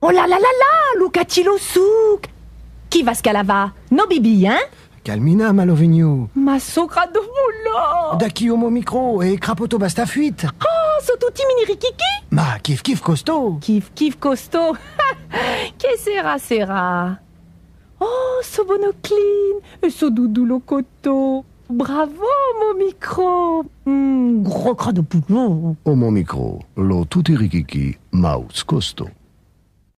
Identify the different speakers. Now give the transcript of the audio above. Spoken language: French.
Speaker 1: Oh là là là là, Lucatilo souk. Chi va scalava? No bibi, hein?
Speaker 2: Calmina, Malovigno.
Speaker 1: Ma socra de moula.
Speaker 2: Da chi homo micro e crapoto basta fuite.
Speaker 1: Oh, so tutti mini rikiki?
Speaker 2: Ma kif costaud.
Speaker 1: Kif costaud. Che sera? Oh, so bonocline. E so doudou lo coteau. Bravo, mon micro. Gros cras de boulot.
Speaker 2: Homo micro, lo tutti rikiki, maus costo.